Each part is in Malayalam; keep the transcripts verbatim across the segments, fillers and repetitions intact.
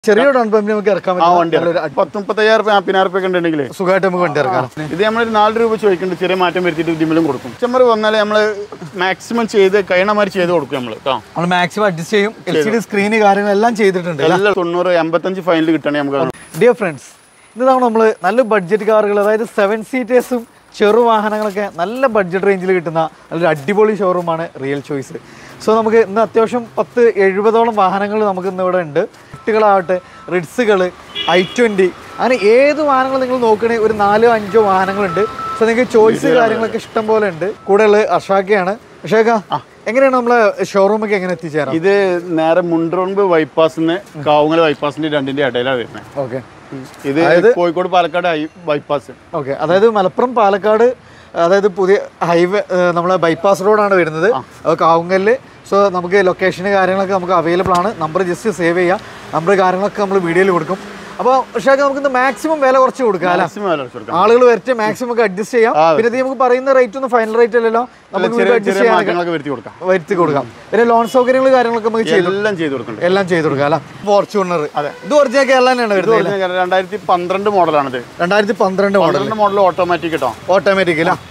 ചെറിയ ഡൗൺ പേയ്മെന്റ് നമുക്ക് ഇറക്കാൻ പറ്റും. പത്ത് മുപ്പത്തയ്യായിരം രൂപ നാൽപ്പതിനായിരം രൂപ ഉണ്ടെങ്കിൽ സുഖമായിട്ട് നമുക്ക് വണ്ടി ഇറക്കാം. ഇത് നമ്മൾ നാല് രൂപ ചോദിക്കുന്നുണ്ട്, ചെറിയ മാറ്റം വരുത്തിയിട്ട് ഇതിലും കൊടുക്കും. കസ്റ്റമർ വന്നാൽ നമ്മൾ മാക്സിമം ചെയ്ത് കഴിയണമാതിരി ചെയ്ത് കൊടുക്കും. നമ്മൾ നമ്മൾ മാക്സിമം അഡ്ജസ്റ്റ് ചെയ്യും. എൽ സി ഡി സ്ക്രീന് കാര്യങ്ങളെല്ലാം ചെയ്തിട്ടുണ്ട്. എല്ലാം തൊണ്ണൂറ് എൺപത്തഞ്ച് ഫൈനൽ കിട്ടണേ നമുക്ക്. ഡിയർ ഫ്രണ്ട്സ്, ഇതാണ് നമ്മൾ നല്ല ബഡ്ജറ്റ് കാറുകൾ, അതായത് സെവൻ സീറ്റേഴ്സും ചെറു വാഹനങ്ങളൊക്കെ നല്ല ബഡ്ജറ്റ് റേഞ്ചിൽ കിട്ടുന്ന നല്ലൊരു അടിപൊളി ഷോറൂമാണ് റിയൽ ചോയ്സ്. സോ നമുക്ക് ഇന്ന് അത്യാവശ്യം പത്ത് എഴുപതോളം വാഹനങ്ങൾ നമുക്ക് ഇന്ന് ഇവിടെ ഉണ്ട്. ികളാവട്ടെ, റിഡ്സുകൾ, ഐ ട്വൻറ്റി, അങ്ങനെ ഏത് വാഹനങ്ങൾ നിങ്ങൾ നോക്കുകയാണെങ്കിൽ ഒരു നാലോ അഞ്ചോ വാഹനങ്ങളുണ്ട്. സോ നിങ്ങൾക്ക് ചോയ്സ് കാര്യങ്ങളൊക്കെ ഇഷ്ടം പോലെ ഉണ്ട്. കൂടെ ഉള്ളത് അർഷാക്കയാണ്. അർഷാക്ക, എങ്ങനെയാണ് നമ്മളെ ഷോറൂമൊക്കെ എങ്ങനെ എത്തിച്ചേരാം? ഇത് നേരെ മുണ്ടറോമ്പ് ബൈപ്പാസിന് കാവുങ്ങൽ ബൈപ്പാസിന്റെ രണ്ടിന്റെ ഇടയിലാണ് വരുന്നത്. ഓക്കെ, ഇത് കോഴിക്കോട് പാലക്കാട് ബൈപ്പാസ്. ഓക്കെ, അതായത് മലപ്പുറം പാലക്കാട്, അതായത് പുതിയ ഹൈവേ നമ്മളെ ബൈപ്പാസ് റോഡാണ് വരുന്നത് കാവുങ്ങലിൽ. സോ നമുക്ക് ലൊക്കേഷന് കാര്യങ്ങളൊക്കെ നമുക്ക് അവൈലബിൾ ആണ്. നമ്പർ ജസ്റ്റ് സേവ് ചെയ്യാം. നമ്പർ കാര്യങ്ങളൊക്കെ നമ്മൾ വീഡിയോയിൽ കൊടുക്കും. അപ്പോൾ പക്ഷേ നമുക്ക് മാക്സിമം വില കുറച്ച് കൊടുക്കാം അല്ലേ? ആളുകൾ വരട്ടെ, മാക്സിമം ഒക്കെ അഡ്ജസ്റ്റ് ചെയ്യാം. പിന്നെ നമുക്ക് പറയുന്ന റേറ്റ് ഒന്നും ഫൈനൽ റേറ്റ് അല്ലല്ലോ, നമുക്ക് അഡ്ജസ്റ്റ് ചെയ്യാൻ വരുത്തി കൊടുക്കാം. പിന്നെ ലോൺ സൗകര്യങ്ങൾ കാര്യങ്ങളൊക്കെ നമുക്ക് എല്ലാം ചെയ്ത് കൊടുക്കാം. എല്ലാം ചെയ്ത് കൊടുക്കാം അല്ല. ഫോർച്യൂണർ, അതെ, ഇത് ഒറിജിനൽ കേരള തന്നെയാണ് വരുന്നത്. രണ്ടായിരത്തി പന്ത്രണ്ട് മോഡലാണിത്. രണ്ടായിരത്തി പന്ത്രണ്ട് മോഡൽ മോഡൽ ഓട്ടോമാറ്റിക് കേട്ടോ. ഓട്ടോമാറ്റിക് അല്ല.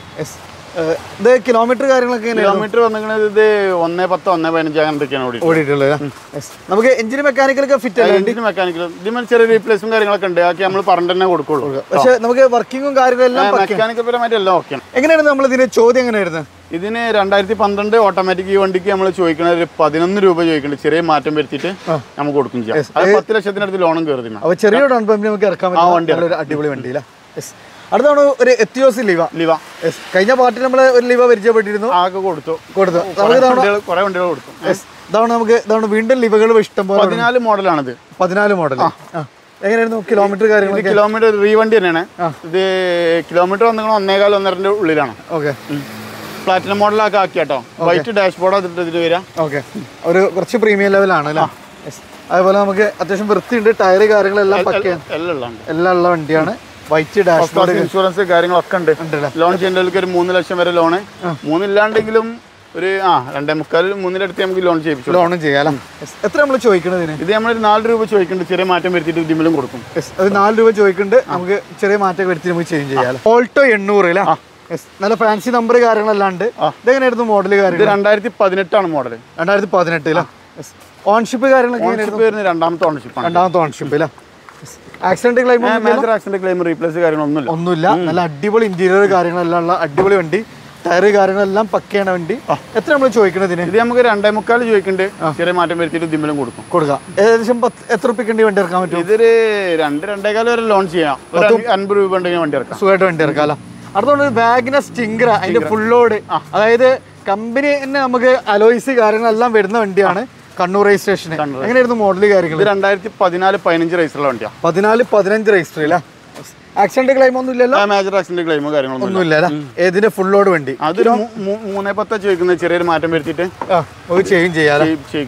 ഇത് കിലോമീറ്റർ കാര്യങ്ങളൊക്കെ കിലോമീറ്റർ വന്നിരിക്കുന്നത് ഇത് ഒന്നേ പത്ത് ഒന്നേ പതിനഞ്ച് അങ്ങനത്തെയൊക്കെയാണ് ഓടിയിട്ടുള്ളത്. നമുക്ക് എഞ്ചിന് മെക്കാനിക്കലൊക്കെ ഫിറ്റ് അല്ല. എഞ്ചിന് മെക്കാനിക്കലും ഇതിന് ചെറിയ റീപ്ലേസും കാര്യങ്ങളൊക്കെ ഉണ്ട്. ആക്കി നമ്മൾ പറഞ്ഞ തന്നെ കൊടുക്കുള്ളൂ. പക്ഷേ നമുക്ക് വർക്കിങ്ങും കാര്യങ്ങളെല്ലാം മെക്കാനിക്കൽ പരമായിട്ട് എല്ലാം ഓക്കെയാണ്. എങ്ങനെയാണ് നമ്മൾ ഇതിന്റെ ചോദ്യം എങ്ങനെയായിരുന്നു? ഇതിന് രണ്ടായിരത്തി പന്ത്രണ്ട് ഓട്ടോമാറ്റിക് ഈ വണ്ടിക്ക് നമ്മൾ ചോദിക്കുന്നത് ഒരു പതിനൊന്ന് രൂപ ചോദിക്കുന്നുണ്ട്. ചെറിയ മാറ്റം വരുത്തിയിട്ട് നമുക്ക് കൊടുക്കും ചെയ്യാം. അത് പത്ത് ലക്ഷത്തിനടുത്ത് ലോണും കയറി. അപ്പൊ ചെറിയ ഡൗൺ പേയ്മെന്റ് നമുക്ക് ഇറക്കാൻ പറ്റും. അടിപൊളി വണ്ടിയില്ല. അടുത്താണ് ഒരു എത്തിയോസ് ലിവ. ലിവ കഴിഞ്ഞ പാർട്ടിൽ നമ്മൾ ഒരു ലിവ പരിചയപ്പെട്ടിരുന്നു. ആകെ കൊടുത്തു കൊടുത്തു കുറെ വണ്ടികൾ കൊടുത്തു. ഇതാണ് നമുക്ക് ഇതാണ് വീണ്ടും ലിവകൾ ഇഷ്ടം പോലെ. പതിനാല് മോഡലാണിത്. പതിനാല് മോഡൽ. എങ്ങനെയായിരുന്നു കിലോമീറ്റർ കാര്യങ്ങൾ? കിലോമീറ്റർ റീ വണ്ടി തന്നെയാണ് ഇത്. കിലോമീറ്റർ വന്നിങ്ങനെ ഒന്നേകാൽ ഒന്നരന്റെ ഉള്ളിലാണ്. ഓക്കെ, പ്ലാറ്റിനം മോഡലൊക്കെ ആക്കി കേട്ടോ. വൈറ്റ് ഡാഷ്ബോർഡ് ഇതിൽ വരാം. ഓക്കെ, ഒരു കുറച്ച് പ്രീമിയം ലെവലാണ് അല്ലേ? അതുപോലെ നമുക്ക് അത്യാവശ്യം വൃത്തിയുണ്ട്. ടയറ് കാര്യങ്ങളെല്ലാം പക്കയാണ്. എല്ലാം എല്ലാം ഉള്ള വണ്ടിയാണ്. വൈറ്റ് ഡാഷ്ബോർഡ്, ഇൻഷുറൻസ് കാര്യങ്ങളൊക്കെ ഉണ്ട്. ലോൺ ചെയ്യുന്നവർക്ക് ഒരു മൂന്ന് ലക്ഷം വരെ ലോണ്. മൂന്നില്ലാണ്ടെങ്കിലും ഒരു ആ രണ്ടേ മുക്കാൽ മൂന്നിലടുത്ത് നമുക്ക് ലോൺ ചെയ്യിപ്പിച്ചു. ലോണും ചെയ്യാം. എത്ര നമ്മൾ ചോദിക്കുന്നത്? ഇത് നമ്മളൊരു നാല് രൂപ ചോദിക്കുന്നുണ്ട്, ചെറിയ മാറ്റം വരുത്തിയിട്ട് ഇതിലും കൊടുക്കും. അത് നാല് രൂപ ചോദിക്കുന്നുണ്ട്, നമുക്ക് ചെറിയ മാറ്റം വരുത്തി നമുക്ക് ചേഞ്ച് ചെയ്യാം. ഓൾട്ടോ എണ്ണൂറ് അല്ലേ? നല്ല ഫാൻസി നമ്പർ കാര്യങ്ങളെല്ലാം ഉണ്ട്. ഇതെങ്ങനെയായിരുന്നു മോഡൽ കാര്യം? രണ്ടായിരത്തി പതിനെട്ടാണ് മോഡൽ. രണ്ടായിരത്തി പതിനെട്ടില്ല. ഓൺഷിപ്പ് കാര്യങ്ങളൊക്കെ രണ്ടാമത്തെ ഓൺഷിപ്പ് രണ്ടാമത്തെ ഓൺഷിപ്പ് അല്ല. Accident claim accident claim replace കാര്യങ്ങളൊന്നുമില്ല ഒന്നുമില്ല. നല്ല അടിപൊളി ഇന്റീരിയർ കാര്യങ്ങളെല്ലാം ഉള്ള അടിപൊളി വണ്ടി. ടയറ് കാര്യങ്ങളെല്ലാം പക്കയാണ് വണ്ടി. എത്ര നമ്മൾ ചോദിക്കണതിന്? ഇത് നമുക്ക് രണ്ടേ മുക്കാൽ ചോദിക്കുന്നുണ്ട്, ചെറിയ മാറ്റം വരുത്തിയിട്ട് ഇതിലും കൊടുക്കും കൊടുക്കാം. ഏകദേശം എത്ര റുപ്യക്ക് വണ്ടി ഇറക്കാൻ പറ്റും? ഇതൊരു രണ്ട് രണ്ടേകാൽ വരെ ലോൺ ചെയ്യാം. അൻപത് രൂപ ഉണ്ടെങ്കിൽ വണ്ടി ഇറക്കാം. സുഖമായിട്ട് വണ്ടി ഇറക്കാം അല്ല. അടുത്തോണ്ട് വാഗ്നർ സ്റ്റിംഗ്ര, അതിന്റെ ഫുൾ ലോഡ്, അതായത് കമ്പനി തന്നെ നമുക്ക് അലോയ്സ് കാര്യങ്ങളെല്ലാം വരുന്ന വണ്ടിയാണ്. കണ്ണൂർ രജിസ്ട്രേഷൻ. എങ്ങനെയായിരുന്നു മോഡൽ കാര്യങ്ങൾ? രണ്ടായിരത്തി പതിനാല് പതിനഞ്ച് രജിസ്റ്ററുള്ള വണ്ടിയാണ്. പതിനാല് പതിനഞ്ച് രജിസ്റ്റർ ഇല്ല. ആക്സിഡന്റ് ക്ലെയിം ഒന്നും ഇല്ലല്ലോ? മേജർ ആക്സിഡന്റ് ക്ലെയിം കാര്യങ്ങളൊന്നും ഒന്നുമില്ല. ഏതിന്റെ ഫുൾ ലോഡ് വണ്ടി? അത് മൂന്നേ പത്ത് ചോദിക്കുന്നത്, ചെറിയൊരു മാറ്റം വരുത്തിയിട്ട് ചെയ്യും ചെയ്യാം.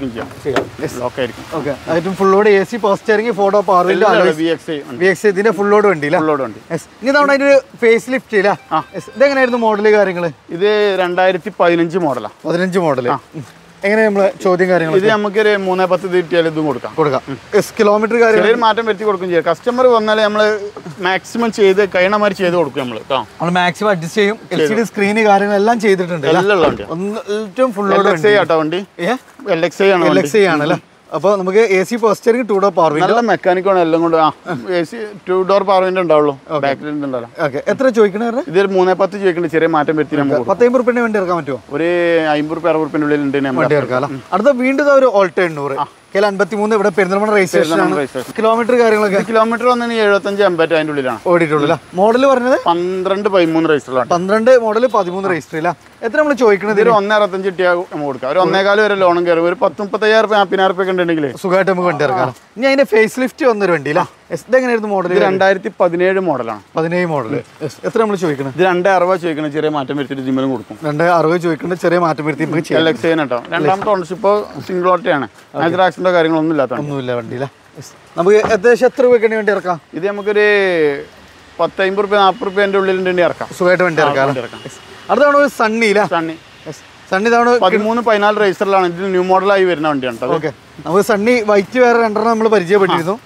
ചെയ്യാം. Full load A C power steering four door power window V X ഇതിന്റെ ഫുൾ ലോഡ് വണ്ടി. ഫുൾ ലോഡ് വണ്ടി. ഇനി തവണ അതിന്റെ ഫേസ് ലിഫ്റ്റ് ഇല്ല. ഇതെങ്ങനെയായിരുന്നു മോഡല് കാര്യങ്ങള്? ഇത് രണ്ടായിരത്തി പതിനഞ്ച് മോഡലാ. പതിനഞ്ച് മോഡല്. എങ്ങനെ നമ്മള് ചോദ്യം കാര്യങ്ങൾ? ഇത് നമുക്കൊരു മൂന്നേ പത്ത് തീറ്റിയാൽ ഇതും കൊടുക്കാം കൊടുക്കാം കിലോമീറ്റർ കാര്യം മാറ്റം വരുത്തി കൊടുക്കും ചെയ്യാം. കസ്റ്റമർ വന്നാലേ നമ്മള് മാക്സിമം ചെയ്ത് കഴിയണമാതിരി ചെയ്ത് കൊടുക്കും. നമ്മള് നമ്മൾ മാക്സിമം അഡ്ജസ്റ്റ് ചെയ്യും. എൽ സി ഡി സ്ക്രീന് കാര്യങ്ങളെല്ലാം ചെയ്തിട്ടുണ്ട്. ഏറ്റവും full L X I auto വണ്ടി. എൽ എക്സ് ഐ ആണ്. എൽ എക്സ് ഐ ആണല്ലേ? അപ്പോൾ നമുക്ക് എ സി പോസ്റ്ററിംഗ് ടു ഡോർ പവർ വിൻഡോ. നല്ല മെക്കാനിക്കാണ് എല്ലാം കൊണ്ട്. A C two door power window ഉണ്ടാവുള്ളൂ. ബാക്കിൽ ഉണ്ടാവില്ല. ഓക്കെ, എത്ര ചോദിക്കണേ? ഇതൊരു മൂന്നേ പത്ത് ചോദിക്കുന്നുണ്ട്, ചെറിയ മാറ്റം വരുത്തി നമുക്ക് പത്തമ്പത് റുപ്യന്റെ വണ്ടി ഇറക്കാൻ പറ്റുമോ? ഒരു അമ്പത് റുപ്യ അറുപത് റുപ്യന്റെ ഉള്ളിൽ ഉണ്ട് വണ്ടി ഇറക്കാം. അടുത്ത വീണ്ടും ഒരു ഓൾട്ടോ എണ്ണൂറ് കെ അൻപത്തി മൂന്ന് ഇവിടെ പെരുന്തൽമണ്ണ രജിസ്ട്രേഷൻ. കിലോമീറ്റർ കാര്യങ്ങളൊക്കെ? കിലോമീറ്റർ വന്നു എഴുപത്തഞ്ച് എൺപത്തി അതിന്റെ ഉള്ളിലാണ് ഓടിയിട്ടുള്ളൂ. മോഡൽ പറഞ്ഞത് പന്ത്രണ്ട് പതിമൂന്ന് രജിസ്റ്ററിലാണ്. പന്ത്രണ്ട് മോഡൽ പതിമൂന്ന് രജിസ്റ്റർ ഇല്ല. എത്ര നമ്മൾ ചോദിക്കുന്നത്? ഒരു ഒന്നേ അറുപത്തഞ്ച് കിട്ടിയാൽ നമുക്ക് കൊടുക്കാം. ഒരു ഒന്നേകാല് വരെ ലോണും കയറും. ഒരു പത്ത് മുപ്പത്തയ്യായിരം രൂപ നാൽപ്പതിനായിരം രൂപ ഉണ്ടെങ്കിൽ സുഖമായിട്ട് നമുക്ക് വണ്ടി ഇറക്കാം. ഇനി അതിന്റെ ഫേസ് ലിഫ്റ്റ് വന്നൊരു വണ്ടിയില്ല. ഇതെങ്ങനെയായിരുന്നു മോഡൽ? രണ്ടായിരത്തി പതിനേഴ് മോഡലാണ്. പതിനേഴ് മോഡൽ. എത്ര നമ്മൾ ചോദിക്കുന്നത്? ഇത് രണ്ടേ അറുപത് ചോദിക്കുന്നത്, ചെറിയ മാറ്റം വരുത്തിയിട്ട് ജിമ്മലും കൊടുക്കും. രണ്ടേ അറുപത് ചോദിക്കുന്നത്, ചെറിയ മാറ്റം വരുത്തി എൽ എക്സ് ഐ കേട്ടോ. രണ്ടാമത്തെ ഓണർഷിപ്പ് സിംഗിൾ ഓട്ടയാണ്. മേജർ ആക്സിഡന്റോ കാര്യങ്ങളൊന്നും ഇല്ലാത്ത ഒന്നുമില്ല വണ്ടിയില്ല. നമുക്ക് ഏകദേശം എത്ര രൂപയ്ക്കാണ് വേണ്ടി ഇറക്കാം? ഇത് നമുക്കൊരു പത്ത് അമ്പത് റുപ്യ നാൽപ്പത് റുപ്യന്റെ ഉള്ളിൽ ഇറക്കാം. സുഖമായിട്ട് വണ്ടി ഇറക്കാം. അടുത്താണ് ഒരു സണ്ണിയില്ല. സണ്ണി സണ്ണി തവണ പതിമൂന്ന് പതിനാല് റേസറിലാണ്. ഇത് ന്യൂ മോഡലായി വരുന്ന വണ്ടിയാണ്. ഓക്കെ, നമുക്ക് സണ്ണി വൈറ്റ് വേറെ രണ്ടെണ്ണം നമ്മൾ പരിചയപ്പെട്ടിരുന്നു.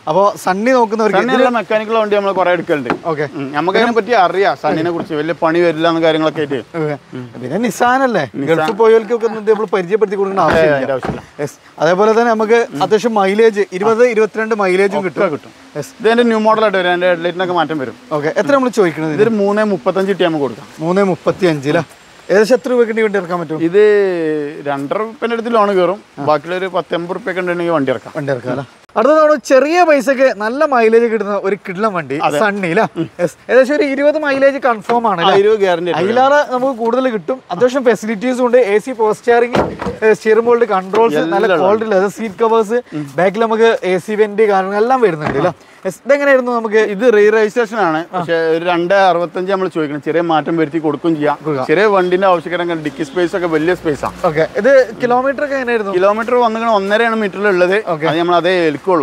അപ്പോൾ സണ്ണി നോക്കുന്നവർക്ക് മെക്കാനിക്കൽ വണ്ടി നമ്മൾ കുറെ എടുക്കലുണ്ട്. ഓക്കെ, നമുക്ക് അതിനെ പറ്റി അറിയാം, സണ്ണിനെ കുറിച്ച് വലിയ പണി വരില്ല എന്ന കാര്യങ്ങളൊക്കെ ആയിട്ട്. പിന്നെ നിസാനല്ലേ, ഗൾഫ് പോയവർക്കൊക്കെ നമ്മൾ പരിചയപ്പെടുത്തി കൊടുക്കേണ്ട ആവശ്യമില്ല. അതേപോലെ തന്നെ നമുക്ക് അത്യാവശ്യം മൈലേജ് ഇരുപത് ഇരുപത്തിരണ്ട് മൈലേജും കിട്ടും കിട്ടും ഇതിന്റെ ന്യൂ മോഡലായിട്ട് വരും, അതിന്റെ ഹെഡ്ലൈറ്റിനൊക്കെ മാറ്റം വരും. ഓക്കെ, എത്ര നമ്മൾ ചോദിക്കുന്നത്? ഇതൊരു മൂന്ന് മുപ്പത്തഞ്ച് ഇട്ടി നമുക്ക് കൊടുക്കാം. മൂന്ന് മുപ്പത്തി അഞ്ചിലാ ഏകദേശം എത്ര രൂപയ്ക്ക് വണ്ടി ഇറക്കാൻ പറ്റും? ഇത് രണ്ടര റുപ്യൻ്റെ അടുത്ത് ലോൺ കയറും, ബാക്കിയുള്ള ഒരു പത്തൊമ്പത് റുപ്യൊക്കെ ഉണ്ടെങ്കിൽ വണ്ടി ഇറക്കാം. വണ്ടി ഇറക്കാം അല്ലേ. അടുത്ത തവണ ചെറിയ പൈസക്ക് നല്ല മൈലേജ് കിട്ടുന്ന ഒരു കിടിലം വണ്ടി സണ്ണിയില്ല. ഏകദേശം ഒരു ഇരുപത് മൈലേജ് കൺഫേം ആണ്, ഗ്യാരണ്ടി. അതിലാറ് നമുക്ക് കൂടുതൽ കിട്ടും. അത്യാവശ്യം ഫെസിലിറ്റീസും ഉണ്ട്. A C power steering, steering bold controls, നല്ല ക്വാളിറ്റി ലെതർ സീറ്റ് കവേഴ്സ്, ബാക്കിൽ നമുക്ക് എ സി വെന്റ് കാര്യങ്ങൾ എല്ലാം വരുന്നുണ്ട് അല്ലേ. ഇതെങ്ങനെയായിരുന്നു നമുക്ക്? ഇത് റീ രജിസ്ട്രേഷൻ ആണ്, പക്ഷെ ഒരു രണ്ട് അറുപത്തഞ്ച് നമ്മൾ ചോദിക്കണം. ചെറിയ മാറ്റം വരുത്തി കൊടുക്കും ചെയ്യാം. ചെറിയ വണ്ടിന്റെ ആവശ്യക്കാരെ ഡിക്കി സ്പേസ് ഒക്കെ വലിയ സ്പേസ് ആണ്. ഓക്കെ, ഇത് കിലോമീറ്റർ ഒക്കെ എങ്ങനെയായിരുന്നു? കിലോമീറ്റർ വന്നിങ്ങനെ ഒന്നരയാണ് മീറ്ററിലുള്ളത്. നമ്മൾ അതേ ഏൽക്കുള്ളൂ.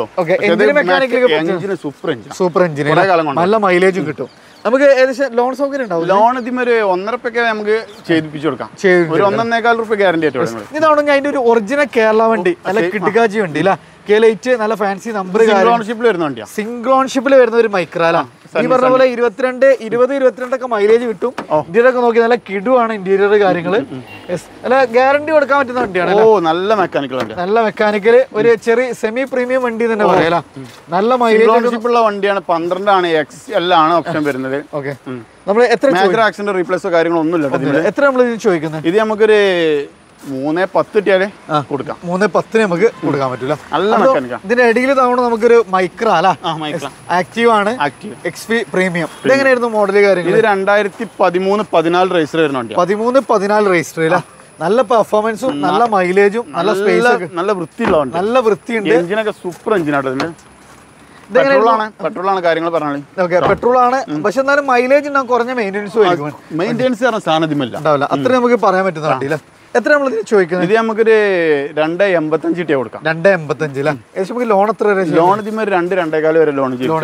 സൂപ്പർ എഞ്ചിൻ, സൂപ്പർ എഞ്ചിൻ, നല്ല മൈലേജും കിട്ടും. നമുക്ക് ഏകദേശം ലോൺ സൗകര്യം ഉണ്ടാവും. ലോൺ ഇതിന് ഒരു ഒന്നരപ്പൊക്കെ നമുക്ക് ചെയ്യിപ്പിച്ചു കൊടുക്കാം. ഒരു ഒന്നേകാൽ റുപ്യ ഗ്യാരണ്ടി ആയിട്ട്. ഇതാണെങ്കിൽ അതിന്റെ ഒരു ഒറിജിനൽ കേരള വണ്ടി, നല്ല കിടുകാജി വണ്ടി അല്ല, കേലൈറ്റ്, നല്ല ഫാൻസി നമ്പർ, സിംഗ്ലോൺഷിപ്പിൽ വരുന്ന വണ്ടിയാണ്. സിംഗ്ലോൺഷിപ്പിൽ വരുന്ന ഒരു മൈക്രാല. ഈ പറഞ്ഞ പോലെ ഇരുപത്തിരണ്ട് ഇരുപത് ഇരുപത്തിരണ്ടൊക്കെ മൈലേജ് കിട്ടും. ഇന്റീരിയർ ഒക്കെ നോക്കി നല്ല കിടുവാണ് ഇന്റീരിയർ കാര്യങ്ങള്. നല്ല ഗ്യാരണ്ടി കൊടുക്കാൻ പറ്റുന്ന വണ്ടിയാണ്. ഓ, നല്ല മെക്കാനിക്കൽ വണ്ടി, നല്ല മെക്കാനിക്കൽ, ഒരു ചെറിയ സെമി പ്രീമിയം വണ്ടി തന്നെ പറയാല. നല്ല മൈലേജ് ഉള്ള വണ്ടിയാണ്. പന്ത്രണ്ടാണ്, എക്സ് എല്ലാണ് ഓപ്ഷൻ വരുന്നത്. ഓക്കെ, നമ്മൾ എത്ര ആക്സിഡന്റ് റീപ്ലേസോ കാര്യങ്ങളൊന്നും ഇല്ല. എത്ര നമ്മൾ ചോദിക്കുന്നത്? ഇത് നമുക്കൊരു മൂന്ന് പത്ത് ഇട്ടിയാലേ കൊടുക്കാം. മൂന്ന് പത്തിന് നമുക്ക് കൊടുക്കാൻ പറ്റൂല. നല്ല മെക്കാനിക്കാ. ഇതിന്റെ ഇടയിൽ തവണ നമുക്കൊരു മൈക്ര അല്ല, ആക്റ്റീവ് ആണ്, എക്സ് പി പ്രീമിയം. ഇതെങ്ങനെയായിരുന്നു മോഡൽ കാര്യങ്ങൾ? ഇത് രണ്ടായിരത്തി പതിമൂന്ന് പതിനാല് രജിസ്റ്റർ വരുന്ന വണ്ടി. പതിമൂന്ന് പതിനാല് രജിസ്റ്റർ ഇല്ല. നല്ല പെർഫോമൻസും നല്ല മൈലേജും നല്ല സ്പേസ്, നല്ല വൃത്തിയുള്ള വണ്ടി, നല്ല വൃത്തിയുണ്ട്. എഞ്ചിനൊക്കെ സൂപ്പർ എഞ്ചിനാട്ടോ. ഇതിന് പെട്രോളാണ് കാര്യങ്ങൾ പറഞ്ഞാൽ. ഓക്കെ, പെട്രോൾ ആണ്, പക്ഷെ എന്നാലും മൈലേജ് ഉണ്ടാവും, കുറഞ്ഞ മെയിൻ്റെനൻസ് മെയിൻ്റെനൻസ് പറഞ്ഞ സാധനം ഉണ്ടാവില്ല. അത്ര നമുക്ക് പറയാൻ പറ്റുന്ന വണ്ടിയില്ല. എത്ര നമ്മൾ ചോദിക്കുന്നത്? ഇത് നമുക്കൊരു രണ്ട് എൺപത്തഞ്ച് ഇട്ടിയാ കൊടുക്കാം. രണ്ട് എൺപത്തഞ്ചില്ല. ഏകദേശം നമുക്ക് ലോൺ എത്ര വരെ? ലോൺ ഇതിന് രണ്ട് രണ്ടേകാല് വരെ ലോൺ ചെയ്യും.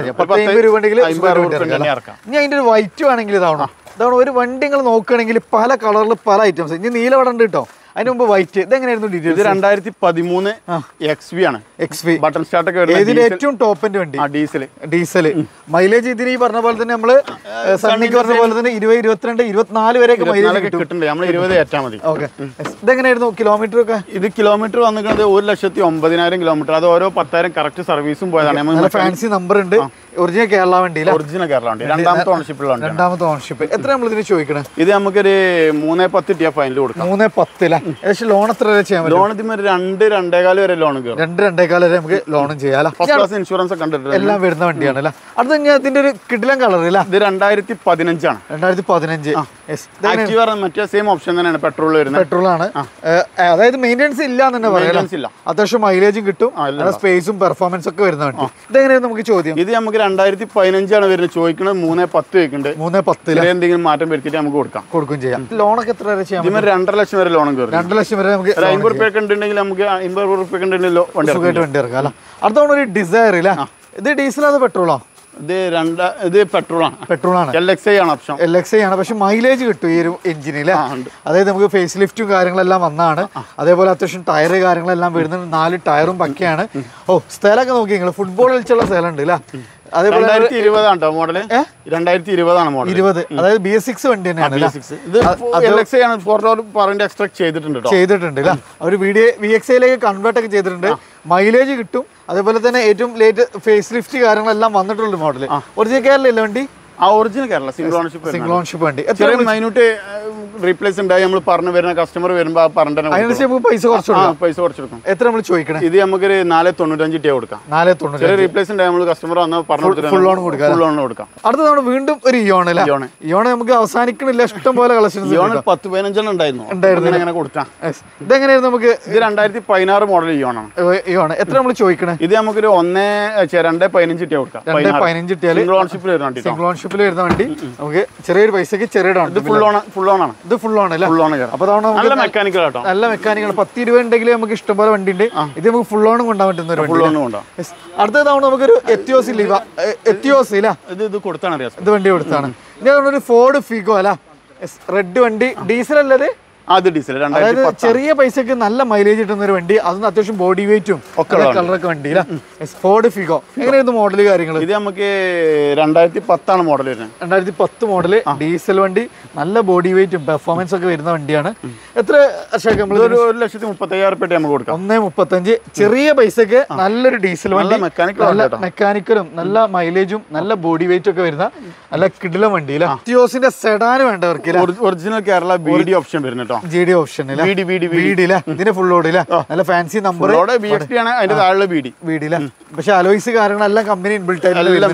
ഇനി അതിന്റെ ഒരു വൈറ്റ് വേണമെങ്കിൽ ഇതാവണം. ഇതാണ് ഒരു വണ്ടി നിങ്ങൾ നോക്കുകയാണെങ്കിൽ പല കളറിൽ പല ഐറ്റംസ്. ഇനി നീല അവിടെ ഉണ്ട് കേട്ടോ. അതിന് മുമ്പ് വൈറ്റ്. ഇതെങ്ങനെയായിരുന്നു ഡീറ്റെയിൽസ്? ഇത് രണ്ടായിരത്തി പതിമൂന്ന് എക്സ് വി ആണ്. എക്സ് വി ബട്ടൺ സ്റ്റാർട്ട് ഒക്കെ ഇതിന്റെ ഏറ്റവും ടോപ്പിന്റെ വണ്ടി. ഡീസൽ ഡീസൽ മൈലേജ് ഇതിന് ഈ പറഞ്ഞ പോലെ തന്നെ നമ്മള് സണ്ണിക്ക് പറഞ്ഞ പോലെ തന്നെ ഇരുപത് ഇരുപത്തിരണ്ട് ഇരുപത്തിനാല് വരെ മൈലേജ് കിട്ടുന്നുണ്ട്. നമ്മൾ ഇരുപത് ഏറ്റാ മതി. ഓക്കെ, ഇതെങ്ങനെയായിരുന്നു കിലോമീറ്റർ ഒക്കെ? ഇത് കിലോമീറ്റർ വന്നിട്ട് ഒരു ലക്ഷത്തി ഒമ്പതിനായിരം കിലോമീറ്റർ. അത് ഓരോ പത്തായിരം കറക്റ്റ് സർവീസും പോയതാണ്. ഫാൻസി നമ്പർ ഉണ്ട്. ഒറിജിനൽ കേരള വണ്ടിയില്ല. ഒറിജിനൽ കേരള വണ്ടി, രണ്ടാമത്തെ ഓണർഷിപ്പിലുള്ള വണ്ടി. രണ്ടാമത്തെ ഓണർഷിപ്പ്. എത്ര നമ്മൾ ഇതിന് ചോദിക്കണം? ഇത് നമുക്കൊരു മൂന്നേ പത്ത് ടിയാ ഫൈനൽ കൊടുക്കാം. മൂന്നേ പത്തില്ല. ഏകദേശം ലോൺ എത്ര വരെ ചെയ്യാൻ പറ്റും? ലോൺ ഇതിന് രണ്ട് രണ്ടേകാല് വരെ ലോൺ കയറും. രണ്ട് രണ്ടേകാല് വരെ നമുക്ക് ലോണും ചെയ്യാം. ഫസ്റ്റ് ക്ലാസ് ഇൻഷുറൻസ് ഒക്കെ കണ്ടിട്ട് എല്ലാം വരുന്ന വണ്ടിയാണ് അല്ലേ. അടുത്ത ഞാൻ ഇതിന്റെ ഒരു കിടിലൻ കളർ ഇല്ല. ഇത് രണ്ടായിരത്തി പതിനഞ്ചാണ്. രണ്ടായിരത്തി പതിനഞ്ച് മറ്റേ സെയിം ഓപ്ഷൻ തന്നെയാണ്. പെട്രോൾ വരുന്നത്. പെട്രോൾ ആണ്. അതായത് മെയിൻ്റെനൻസ് ഇല്ല എന്ന് തന്നെ പറയാം. അത്യാവശ്യം മൈലേജും കിട്ടും, സ്പേസും പെർഫോമൻസ് ഒക്കെ വരുന്ന വണ്ടി. ഇതെങ്ങനെയാണ് നമുക്ക് ചോദ്യം? ഇത് നമുക്ക് രണ്ടായിരത്തി പതിനഞ്ചാണ് വരുന്നത്. ചോദിക്കുന്നത് മൂന്നേ പത്ത് വെക്കുന്നുണ്ട്. മൂന്നേ പത്തിൽ എന്തെങ്കിലും മാറ്റം വരുത്തിയിട്ട് നമുക്ക് കൊടുക്കാം കൊടുക്കും ചെയ്യാം. ലോണൊക്കെ എത്ര വരെ ചെയ്യാം? രണ്ടര ലക്ഷം വരെ ലോൺ കയറും. രണ്ട് ലക്ഷം വരെ നമുക്ക് അമ്പത് റുപ്യ ഉണ്ടെങ്കിൽ നമുക്ക് അമ്പത് റുപ്യ ഉണ്ടെങ്കിലോ വണ്ടി വണ്ടി ഇറക്കാം അല്ല. അടുത്ത ഒരു ഡിസയർ ഇല്ല. ഇത് ഡീസൽ അത് പെട്രോളോ? ഇത് രണ്ട് ഇത് പെട്രോൾ ആണ്. പെട്രോൾ ആണ്. എൽ എക്സ് ഐ ആണ് ഓപ്ഷൻ. എൽ എക്സ് ഐ ആണ്, പക്ഷെ മൈലേജ് കിട്ടും ഈ ഒരു എഞ്ചിനില്. അതായത് നമുക്ക് ഫേസ് ലിഫ്റ്റും കാര്യങ്ങളെല്ലാം വന്നാണ്. അതേപോലെ അത്യാവശ്യം ടയർ കാര്യങ്ങളെല്ലാം വരുന്നുണ്ട്. നാല് ടയറും പക്കയാണ്. ഓ, സ്ഥലമൊക്കെ നോക്കി നിങ്ങൾ ഫുട്ബോൾ കളിച്ചുള്ള സ്ഥലം ഉണ്ട് അല്ലേ. അതേപോലെ ഇരുപതാണ് മോഡല്. രണ്ടായിരത്തി ഇരുപതാണ് മോഡൽ. ഇരുപത് അതായത് ബി എസ് സിക്സ് വണ്ടി തന്നെയാണ്. ചെയ്തിട്ടുണ്ട് ചെയ്തിട്ടുണ്ട് അവർ വീഡിയോ വി എക്സ് ഐയിലേക്ക് കൺവേർട്ട് ഒക്കെ ചെയ്തിട്ടുണ്ട്. മൈലേജ് കിട്ടും. അതേപോലെ തന്നെ ഏറ്റവും ലേറ്റ് ഫേസ് ലിഫ്റ്റ് കാര്യങ്ങളെല്ലാം വന്നിട്ടുള്ള മോഡൽ. ഒറിജിനൽ കേരള വണ്ടി. ആ original Kerala single ownership. Single ownership വണ്ടി. ചെറിയ മൈന്യൂട്ട് റീപ്ലേസ് ഉണ്ടായി നമ്മൾ പറഞ്ഞു വരുന്ന കസ്റ്റമർ വരുമ്പോൾ പറഞ്ഞു പൈസ കുറച്ച് പൈസ കുറച്ചെടുക്കും. എത്ര നമ്മൾ ചോദിക്കണം? ഇത് നമുക്കൊരു നാല് തൊണ്ണൂറ്റഞ്ച് ടിയാ കൊടുക്കാം. നാല് തൊണ്ണൂറ് ചെറിയ റീപ്ലേസ് ഉണ്ടായി നമ്മൾ കസ്റ്റമർ വന്ന് പറഞ്ഞു ഫുൾ ലോൺ കൊടുക്കാം. ഫുൾ ലോൺ കൊടുക്കാം. അടുത്ത നമ്മൾ വീണ്ടും ഒരു ഇയോൺ അല്ലേ. ഇയോൺ നമുക്ക് അവസാനിക്കണില്ല, ഇഷ്ടം പോലെ കളക്ഷൻസ്. ഇയോൺ പത്ത് പതിനഞ്ചെണ്ണം ഉണ്ടായിരുന്നു ഉണ്ടായിരുന്നു അങ്ങനെ കൊടുക്കാം. ഇതെങ്ങനെയായിരുന്നു നമുക്ക്? ഇത് രണ്ടായിരത്തി പതിനാറ് മോഡൽ ഇയോണാണ്. ഇയോൺ എത്ര നമ്മൾ ചോദിക്കണേ? ഇത് നമുക്കൊരു ഒന്നേ രണ്ടേ പതിനഞ്ച് ടിയാ കൊടുക്കാം. രണ്ടേ പതിനഞ്ച് ടിയാ സിംഗിൾ ഓണർഷിപ്പിൽ വരുന്ന വണ്ടി. സിംഗിൾ ഓണർഷിപ്പിൽ വരുന്ന വണ്ടി നമുക്ക് ചെറിയൊരു പൈസക്ക് ചെറിയ ഇത് ഫുൾ ഓൺ ഫുൾ ഓൺ ആണ്. ഇത് ഫുൾ ഓൺ അല്ലേ. അപ്പൊ നല്ല മെക്കാനിക്കൽ ആട്ടോ. നല്ല മെക്കാനിക്കൽ. പത്ത് ഇരുപത് ഉണ്ടെങ്കിൽ നമുക്ക് ഇഷ്ടംപോലെ വണ്ടി ഉണ്ട്. ഇത് നമുക്ക് ഫുൾ ഓണും കൊണ്ടാൻ പറ്റുന്ന ഒരു വണ്ടി. അടുത്ത തവണ നമുക്കൊരു എത്തിയോസ് ഇല്ല. എത്തിയോസ് ഇല്ല. ഇത് ഇത് കൊടുത്താണ് അറിയാം. ഇത് വണ്ടി കൊടുത്താണ്. ഇനി ഒരു ഫോർഡ് ഫിഗോ അല്ല. റെഡ് വണ്ടി. ഡീസൽ അല്ലത്. അത് ഡീസൽ അതായത് രണ്ടായിരത്തി പത്ത് ചെറിയ പൈസക്ക് നല്ല മൈലേജ് കിട്ടുന്ന ഒരു വണ്ടി, അതൊന്നും അത്യാവശ്യം ബോഡി വെയിറ്റും കളറൊക്കെ വണ്ടി ഫോർഡ് ഫിഗോ. എങ്ങനെയായിരുന്നു മോഡൽ കാര്യങ്ങൾ? ഇത് നമുക്ക് രണ്ടായിരത്തി പത്താണ് മോഡൽ വരുന്നത്. രണ്ടായിരത്തി പത്ത് മോഡല് ഡീസൽ വണ്ടി, നല്ല ബോഡി വെയിറ്റും പെർഫോമൻസ് ഒക്കെ വരുന്ന വണ്ടിയാണ്. എത്ര ഒരു ഒരു ലക്ഷത്തി മുപ്പത്തി അയ്യായിരം രൂപ നമുക്ക് കൊടുക്കാം. ഒന്നേ മുപ്പത്തഞ്ച് ചെറിയ പൈസക്ക് നല്ലൊരു ഡീസൽ വണ്ടി, നല്ല മെക്കാനിക്കലും നല്ല മൈലേജും നല്ല ബോഡി വെയിറ്റ് ഒക്കെ വരുന്ന നല്ല കിടിലൻ വണ്ടി. ടിയോസിന്റെ സെഡാന് വേണ്ടവർക്ക് original Kerala B D option വരുന്നുട്ടോ. ജി ഡി ഓപ്ഷൻ ഇതിന്റെ ഫുൾ ഓടില്ല, നല്ല ഫാൻസി നമ്പർ പക്ഷെ അലോയ്സ് കാര്യങ്ങളെല്ലാം കമ്പനി ഇൻബിൽട്ട്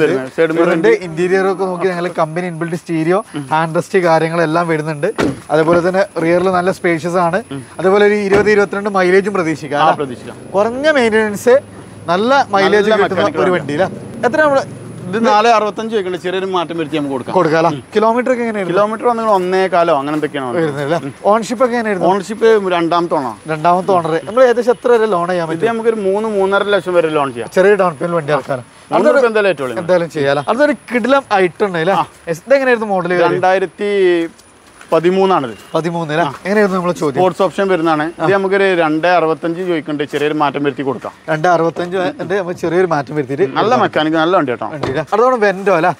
ആയിട്ട് ഇന്റീരിയർ ഒക്കെ നോക്കി ഞങ്ങൾ company inbuilt stereo hand rest കാര്യങ്ങളെല്ലാം വരുന്നുണ്ട്. അതേപോലെ തന്നെ റിയറിൽ നല്ല സ്പേഷ്യസ് ആണ്. അതേപോലെ ഒരു ഇരുപത് ഇരുപത്തിരണ്ട് മൈലേജും പ്രതീക്ഷിക്കാം. കുറഞ്ഞ മെയിൻ്റെനൻസ് നല്ല മൈലേജ് കിട്ടുന്ന ഒരു വണ്ടിയില്ല. എത്ര നമ്മള് ഇത് നാല് അറുപത്തഞ്ച് വെക്കണ്ട ചെറിയൊരു മാറ്റം വരുത്തി നമുക്ക് കൊടുക്കാം കൊടുക്കാം. കിലോമീറ്റർ ഒക്കെ എങ്ങനെയാണ്? കിലോമീറ്റർ വന്നാൽ ഒന്നേ കാലോ അങ്ങനെ എന്തൊക്കെയാണ്. ഓൺഷിപ്പ് ഒക്കെ എങ്ങനെയായിരുന്നു? ഓൺഷിപ്പ് രണ്ടാമത്തെ ഓണോ രണ്ടാമത്തെ ഓണർ. നമ്മൾ ഏകദേശം എത്ര വരെ ലോൺ ചെയ്യാൻ പറ്റും? ഇത് നമുക്കൊരു മൂന്ന് മൂന്നര ലക്ഷം വരെ ലോൺ ചെയ്യാം. ചെറിയ ഡൗൺ പേയ്മെന്റ് വണ്ടി ആൾക്കാർ എന്തായാലും ചെയ്യാം. അതൊരു കിടിലം ഐറ്റം ഉണ്ടായില്ല. ഇതെങ്ങനെയായിരുന്നു മോഡൽ? രണ്ടായിരത്തി പതിമൂന്നാണിത്. പതിമൂന്നില്ല. എങ്ങനെയായിരുന്നു നമ്മളെ ചോദ്യം? സ്പോർട്സ് ഓപ്ഷൻ വരുന്നതാണ്. ഇത് നമുക്കൊരു രണ്ട് അറുപത്തഞ്ച് ചോദിക്കണ്ടേ, ചെറിയൊരു മാറ്റം വരുത്തി കൊടുക്കാം. രണ്ട് അറുപത്തഞ്ച് നമുക്ക് ചെറിയൊരു മാറ്റം വരുത്തിയിട്ട് നല്ല മെക്കാനിക് നല്ല വണ്ടി കേട്ടോ. അതോടെ വെൻഡോ അല്ല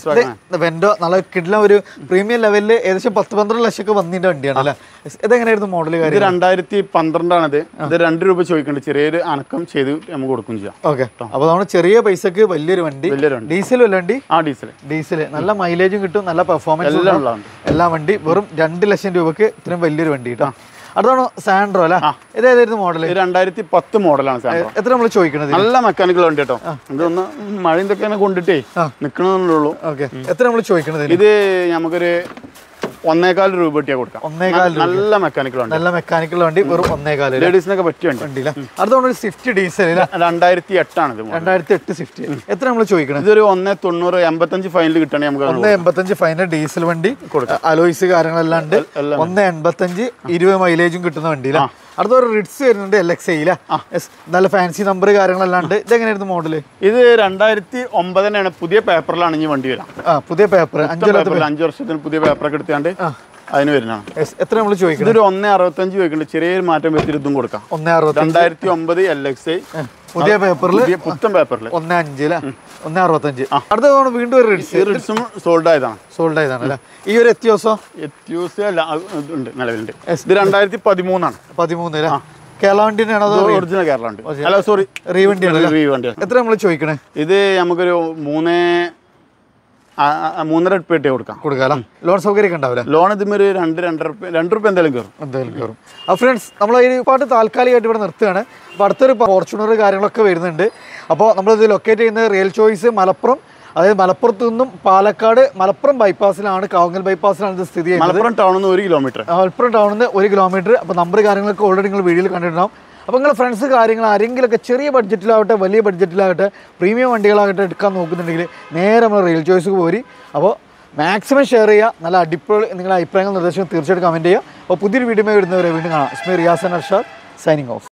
വെൻഡോ നല്ല കിടിലം ഒരു പ്രീമിയം ലെവലില് ഏകദേശം പത്ത് പന്ത്രണ്ട് ലക്ഷം ഒക്കെ വന്നിന്റെ വണ്ടിയാണ് അല്ലേ? ഇതെങ്ങനെയായിരുന്നു മോഡൽ? ഇത് രണ്ടായിരത്തി പന്ത്രണ്ടാണിത്. ഇത് രണ്ട് രൂപ ചോദിക്കണ്ടേ, ചെറിയൊരു അനക്കം ചെയ്ത് നമുക്ക് കൊടുക്കും ചെയ്യാം. ഓക്കെ. അപ്പൊ നമ്മൾ ചെറിയ പൈസക്ക് വലിയൊരു വണ്ടി, ഡീസൽ അല്ല വണ്ടി? ആ ഡീസൽ ഡീസൽ നല്ല മൈലേജും കിട്ടും, നല്ല പെർഫോമൻസ് എല്ലാ വണ്ടി. വെറും രണ്ട് ലക്ഷം രൂപക്ക് ഇത്രയും വലിയൊരു വണ്ടി കേട്ടോ. അതാണോ സാൻഡ്രോ അല്ലേ? ഇതേതായിരുന്നു മോഡൽ? രണ്ടായിരത്തി പത്ത് മോഡലാണ് സാൻഡ്രോ. എത്ര നമ്മൾ ചോദിക്കണത്? നല്ല മെക്കാനിക്കൽ വണ്ടി കേട്ടോ. ഇതൊന്ന് മഴ ഇതൊക്കെ കൊണ്ടിട്ടേ നിക്കണമെന്നുള്ളൂ. ഓക്കെ. എത്ര നമ്മൾ ചോദിക്കണത്? ഇത് നമുക്കൊരു ഒന്നേകാൽ രൂപ കിട്ടിയാ കൊടുക്കാം. ഒന്നേകാൽ. നല്ല മെക്കാനിക്കൽ വണ്ടി, നല്ല മെക്കാനിക്കൽ വണ്ടി. വെറും ഒന്നേകാല്. ലേഡീസിനൊക്കെ പറ്റിയ വണ്ടി. അതുകൊണ്ട് സ്വിഫ്റ്റ് ഡീസൽ രണ്ടായിരത്തി എട്ടാണ് ഇത്. രണ്ടായിരത്തി എട്ട് സ്വിഫ്റ്റ്. എത്ര നമ്മൾ ചോദിക്കണം? ഇതൊരു ഒന്നേ തൊണ്ണൂറ് എൺപത്തഞ്ച് ഫൈനൽ കിട്ടണേ നമുക്ക്. ഒന്ന് എൺപത്തഞ്ച് ഫൈനൽ ഡീസൽ വണ്ടി, അലോയ്സ് കാര്യങ്ങളെല്ലാം ഉണ്ട്. ഒന്ന് എൺപത്തഞ്ച് ഇരുപത് മൈലേജും കിട്ടുന്ന വണ്ടിയില്ല. അടുത്തൊരു റിഡ്സ് വരുന്നുണ്ട് എൽ എക്സ് ഐയില. നല്ല ഫാൻസി നമ്പർ കാര്യങ്ങളെല്ലാം ഉണ്ട്. ഇതെങ്ങനെയായിരുന്നു മോഡല്? ഇത് രണ്ടായിരത്തി ഒമ്പതിനാണ്. പുതിയ പേപ്പറിലാണ് ഈ വണ്ടി വരാം. പുതിയ പേപ്പർ അഞ്ചു വർഷത്തിന് പുതിയ പേപ്പറൊക്കെ എടുത്താണ്ട് അതിന് വരുന്നതാണ്. എത്ര നമ്മൾ ചോദിക്കുന്നത്? ഇതൊരു ഒന്നേ അറുപത്തഞ്ച് ചോദിക്കുന്നുണ്ട്, ചെറിയൊരു മാറ്റം വെച്ചിട്ട് ഇതും കൊടുക്കാം. ഒന്നേ അറുപത്തി രണ്ടായിരത്തി ഒമ്പത് എൽ എക്സ് ഐ പുതിയ പേപ്പറിൽ, പുത്തൻ പേപ്പറിൽ ഒന്നേ അഞ്ചില ഒന്നേ അറുപത്തഞ്ച്. അടുത്ത വീണ്ടും ഒരു റിഡ്സ്. റിഡ്സും സോൾഡ് ആയതാണ്. സോൾഡ് ആയതാണ് അല്ലേ? ഈ ഒരു എത്തിയോസോ? എത്തിയോസ് അല്ല, ഉണ്ട് നിലവിലുണ്ട്. ഇത് രണ്ടായിരത്തി പതിമൂന്നാണ്. പതിമൂന്നില. കേരള വണ്ടിയാണോ? ഒറിജിനൽ കേരള വണ്ടി അല്ല, സോറി റീ വണ്ടിയാണ്. റീ വണ്ടിയാണ്. എത്ര നമ്മൾ ചോദിക്കണേ? ഇത് നമുക്കൊരു മൂന്നേ മൂന്നര ഉറുപ്പിക ഇട്ടേ കൊടുക്കാം. കൊടുക്കാം. ലോൺ സൗകര്യം ഉണ്ടാവില്ല? ലോൺ ഇതുമൊരു രണ്ട് രണ്ടര രണ്ട് റുപ്യ എന്തായാലും കയറും. എന്തായാലും കയറും. അപ്പോൾ ഫ്രണ്ട്സ്, നമ്മൾ ഈ പാട്ട് താൽക്കാലികമായിട്ട് ഇവിടെ നിർത്തുകയാണ്. അപ്പോൾ അടുത്തൊരു ഫോർച്യൂണർ കാര്യങ്ങളൊക്കെ വരുന്നുണ്ട്. അപ്പോൾ നമ്മളിത് ലൊക്കേറ്റ് ചെയ്യുന്നത് റിയൽ ചോയ്സ് മലപ്പുറം, അതായത് മലപ്പുറത്ത് നിന്നും പാലക്കാട് മലപ്പുറം ബൈപ്പാസിലാണ്, കാവങ്ങൽ ബൈപ്പാസിലാണ് ഇത് സ്ഥിതി ചെയ്യുന്നത്. മലപ്പുറം ടൗണിൽ നിന്ന് ഒരു കിലോമീറ്റർ മലപ്പുറം ടൗണിൽ നിന്ന് ഒരു കിലോമീറ്റർ. അപ്പോൾ നമ്പർ കാര്യങ്ങളൊക്കെ ഓൾറെഡി നിങ്ങൾ വീഡിയോയിൽ കണ്ടിട്ടുണ്ടാവും. അപ്പോൾ നിങ്ങളുടെ ഫ്രണ്ട്സ് കാര്യങ്ങൾ ആരെങ്കിലുമൊക്കെ ചെറിയ ബഡ്ജറ്റിലാവട്ടെ വലിയ ബഡ്ജറ്റിലാകട്ടെ പ്രീമിയം വണ്ടികളാകട്ടെ എടുക്കാൻ നോക്കുന്നുണ്ടെങ്കിൽ നേരെ നമ്മൾ റിയൽ ചോയ്സ് പോരി. അപ്പോൾ മാക്സിമം ഷെയർ ചെയ്യുക. നല്ല അടിപൊളി നിങ്ങളുടെ അഭിപ്രായങ്ങൾ നിർദ്ദേശങ്ങൾ തീർച്ചയായിട്ടും കമൻറ്റ് ചെയ്യുക. അപ്പോൾ പുതിയൊരു വീഡിയോ വരുന്നവരെ വീണ്ടും കാണാം. Ismi Riyas Arshad signing of.